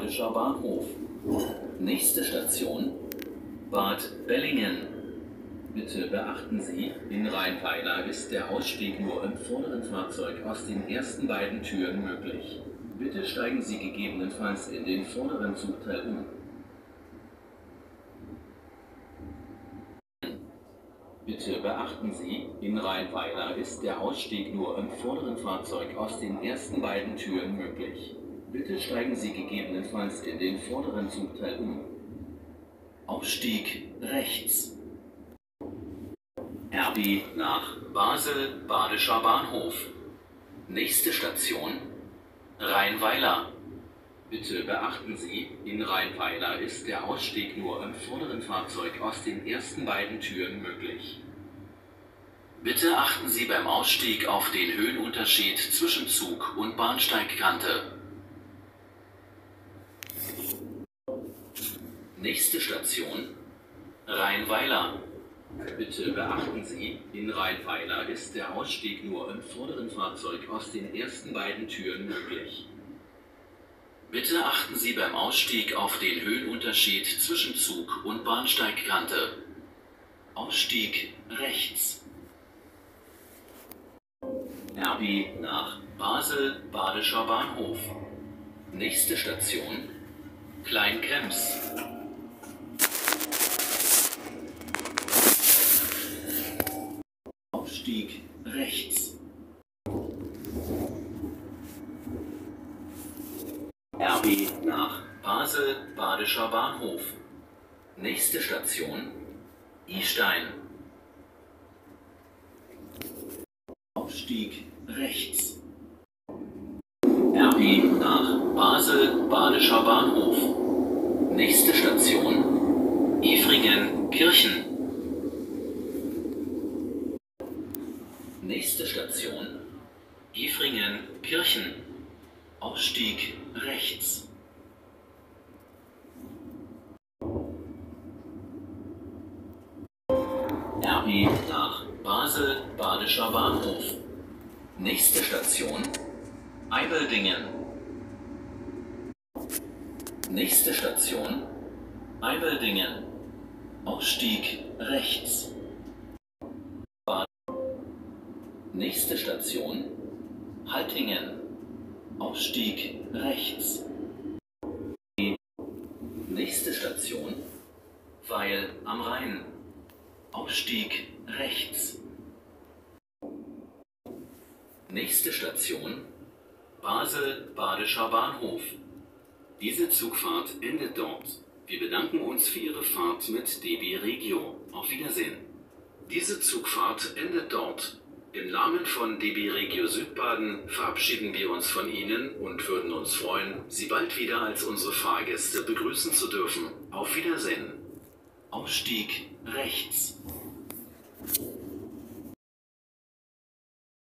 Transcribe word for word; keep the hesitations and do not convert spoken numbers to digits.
Badischer Bahnhof. Nächste Station Bad Bellingen. Bitte beachten Sie, in Rheinweiler ist der Ausstieg nur im vorderen Fahrzeug aus den ersten beiden Türen möglich. Bitte steigen Sie gegebenenfalls in den vorderen Zugteil um. Bitte beachten Sie, in Rheinweiler ist der Ausstieg nur im vorderen Fahrzeug aus den ersten beiden Türen möglich. Bitte steigen Sie gegebenenfalls in den vorderen Zugteil um. Ausstieg rechts. R B nach Basel, Badischer Bahnhof. Nächste Station Rheinweiler. Bitte beachten Sie, in Rheinweiler ist der Ausstieg nur im vorderen Fahrzeug aus den ersten beiden Türen möglich. Bitte achten Sie beim Ausstieg auf den Höhenunterschied zwischen Zug und Bahnsteigkante. Nächste Station Rheinweiler. Bitte beachten Sie, in Rheinweiler ist der Ausstieg nur im vorderen Fahrzeug aus den ersten beiden Türen möglich. Bitte achten Sie beim Ausstieg auf den Höhenunterschied zwischen Zug und Bahnsteigkante. Ausstieg rechts. R B nach Basel, Badischer Bahnhof. Nächste Station Kleinkrems. Ausstieg rechts. R B nach Basel, Badischer Bahnhof. Nächste Station Istein. Ausstieg rechts. R B nach Basel, Badischer Bahnhof. Nächste Station Efringen-Kirchen. Nächste Station Efringen-Kirchen. Ausstieg rechts. R B nach Basel, Badischer Bahnhof. Nächste Station Eibeldingen. Nächste Station Eibeldingen. Ausstieg rechts. Nächste Station Haltingen. Ausstieg rechts. Nächste Station Weil am Rhein. Ausstieg rechts. Nächste Station Basel, Badischer Bahnhof. Diese Zugfahrt endet dort. Wir bedanken uns für Ihre Fahrt mit D B Regio. Auf Wiedersehen. Diese Zugfahrt endet dort. Im Namen von D B Regio Südbaden verabschieden wir uns von Ihnen und würden uns freuen, Sie bald wieder als unsere Fahrgäste begrüßen zu dürfen. Auf Wiedersehen. Ausstieg rechts.